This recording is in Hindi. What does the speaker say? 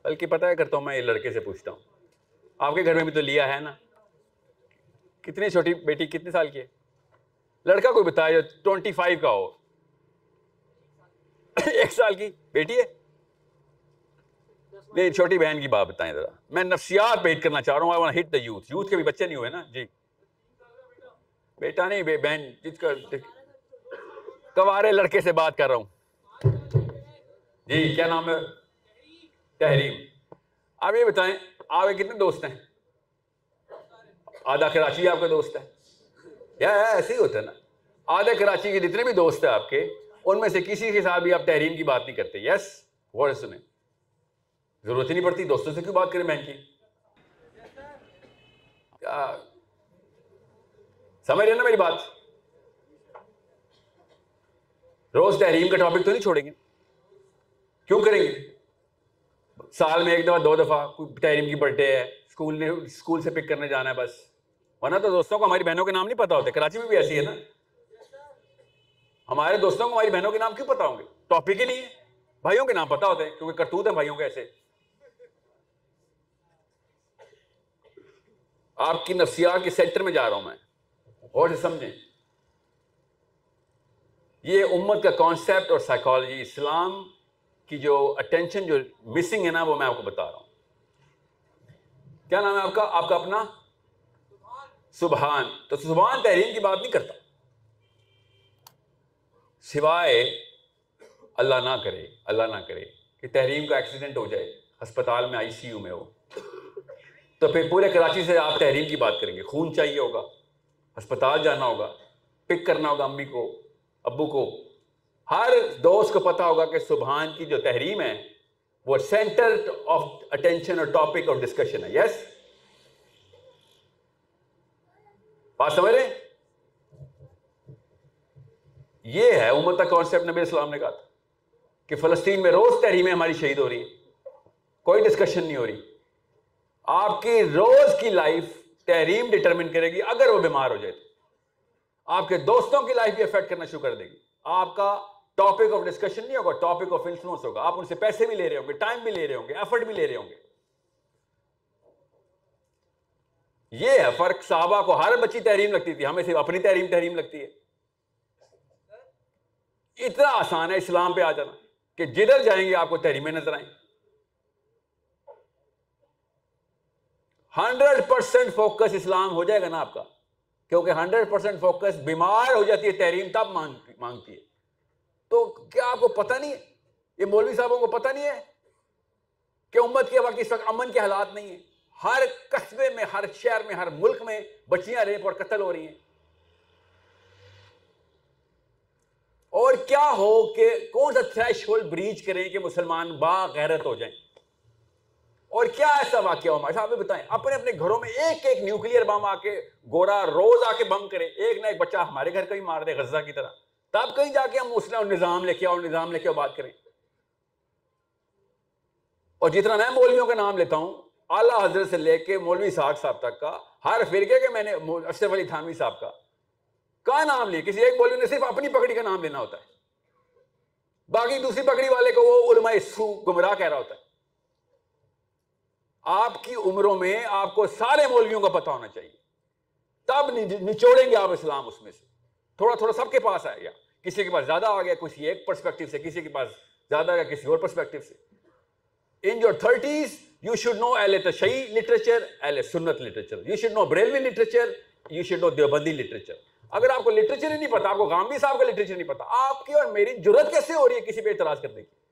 बल्कि पता है करता हूँ मैं, ये लड़के से पूछता हूँ, आपके घर में भी तो लिया है ना, कितनी छोटी बेटी, कितने साल की है? लड़का कोई बताया 25 का हो। 1 साल की बेटी है? नहीं, छोटी बहन की बात बताएं जरा। मैं नफ्सियात पे हिट करना चाह रहा हूँ। I want hit the youth. Youth के भी बच्चे नहीं हुए ना जी? बेटा नहीं, बहन, जिसका कवारे लड़के से बात कर रहा हूँ जी। क्या नाम है? तहरीम। आप ये बताएं, आपके कितने दोस्त हैं? आधा कराची आपका दोस्त है या ऐसे ही होता है ना? आधे कराची के जितने भी दोस्त हैं आपके, उनमें से किसी के साथ भी आप तहरीम की बात नहीं करते। यस, वर्ड सुने, जरूरत ही नहीं पड़ती, दोस्तों से क्यों बात करें बहन की? क्या समझ रहे ना मेरी बात? रोज तहरीम का टॉपिक तो नहीं छोड़ेंगे, क्यों करेंगे? साल में 1 दफा 2 दफा कोई तहरीम की बर्थडे है, स्कूल से पिक करने जाना है बस। वरना तो दोस्तों को हमारी बहनों के नाम नहीं पता होते। कराची में भी ऐसी है ना, हमारे दोस्तों को हमारी बहनों के नाम क्यों पता होंगे? टॉपिक ही नहीं है। भाइयों के नाम पता होते हैं क्योंकि करतूत है भाइयों के ऐसे। आपकी नफ्सियात के सेंटर में जा रहा हूं मैं, और समझें ये उम्मत का कॉन्सेप्ट और साइकोलॉजी, इस्लाम की जो अटेंशन जो मिसिंग है ना, वो मैं आपको बता रहा हूं। क्या नाम है आपका? आपका अपना सुबहान। तो सुबहान तहरीम की बात नहीं करता, सिवाय अल्लाह ना करे कि तहरीम का एक्सीडेंट हो जाए, अस्पताल में आईसीयू में हो, तो फिर पूरे कराची से आप तहरीम की बात करेंगे। खून चाहिए होगा, अस्पताल जाना होगा, पिक करना होगा अम्मी को, अब्बू को। हर दोस्त को पता होगा कि सुबहान की जो तहरीम है वो सेंटर ऑफ अटेंशन और टॉपिक ऑफ डिस्कशन है। यस, बात समझ रहे? ये है उम्मत का कॉन्सेप्ट। नबी इस्लाम ने कहा था कि फलस्तीन में रोज तहरीमें हमारी शहीद हो रही है, कोई डिस्कशन नहीं हो रही। आपकी रोज की लाइफ तहरीम डिटरमिन करेगी। अगर वो बीमार हो जाए तो आपके दोस्तों की लाइफ भी अफेक्ट करना शुरू कर देगी। आपका टॉपिक ऑफ डिस्कशन नहीं होगा, टॉपिक ऑफ इन्फ्लुएंस होगा। आप उनसे पैसे भी ले रहे होंगे, टाइम भी ले रहे होंगे, एफर्ट भी ले रहे होंगे। ये है फर्क। साहबा को हर बच्ची तहरीम लगती थी, हमें सिर्फ अपनी तहरीम लगती है। इतना आसान है इस्लाम पे आ जाना कि जिधर जाएंगे आपको तहरीमें नजर आएंगी। 100% फोकस इस्लाम हो जाएगा ना आपका, क्योंकि 100% फोकस बीमार हो जाती है तहरीम तब मांगती है। तो क्या आपको पता नहीं है, ये मौलवी साहबों को पता नहीं है कि उम्मत के वक्त इस वक्त अमन के हालात नहीं है? हर कस्बे में, हर शहर में, हर मुल्क में बच्चियां रेप और कत्ल हो रही हैं। और क्या हो कि कौन सा थ्रेशोल्ड ब्रीच करें कि मुसलमान बागैरत हो जाएं? और क्या ऐसा वाकया हो? हमारे साहब बताएं, अपने अपने घरों में एक एक न्यूक्लियर बम आके, गोरा रोज आके बम करे, एक ना एक बच्चा हमारे घर का ही मार दे गज्जा की तरह, तब कहीं जाके हम मुस्लिम निजाम लेके आओ बात करें। और जितना मैं मौलवियों का नाम लेता हूं, आला हजरत से लेके मौलवी साहब तक का, हर फिरके के, मैंने अशरफ अली थानवी साहब का नाम लिया। किसी एक मौलवी ने सिर्फ अपनी पगड़ी का नाम लेना होता है, बाकी दूसरी पगड़ी वाले को वो उलमाए सू गुमराह कह रहा होता है। आपकी उम्रों में आपको सारे मौलवियों का पता होना चाहिए, तब निचोड़ेंगे आप इस्लाम उसमें से। थोड़ा थोड़ा सबके पास आएगा, किसी के पास ज्यादा आ गया किसी एक पर्सपेक्टिव से, किसी के पास ज्यादा आ गया किसी और पर्सपेक्टिव से। In your 30s you should know अहले तशय्ई लिटरेचर, अहले सुन्नत literature, you should know Barelvi literature, you should know Deobandi literature. अगर आपको लिटरेचर ही नहीं पता, आपको गांधी साहब का लिटरेचर नहीं पता, आपकी और मेरी जुर्रत कैसे हो रही है किसी पे इतराज करने की?